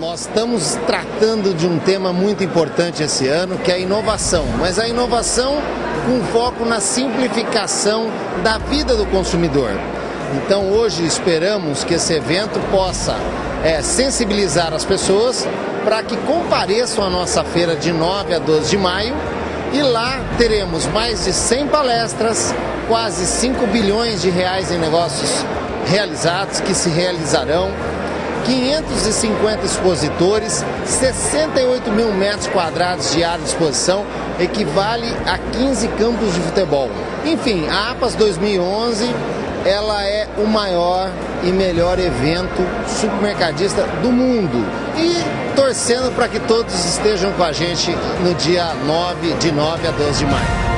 Nós estamos tratando de um tema muito importante esse ano, que é a inovação, mas a inovação com foco na simplificação da vida do consumidor. Então hoje esperamos que esse evento possa sensibilizar as pessoas para que compareçam à nossa feira de 9 a 12 de maio e lá teremos mais de 100 palestras, quase 5 bilhões de reais em negócios realizados, que se realizarão, 550 expositores, 68 mil metros quadrados de área de exposição, equivale a 15 campos de futebol. Enfim, a APAS 2011, ela é o maior e melhor evento supermercadista do mundo. E torcendo para que todos estejam com a gente no dia 9, de 9 a 12 de maio.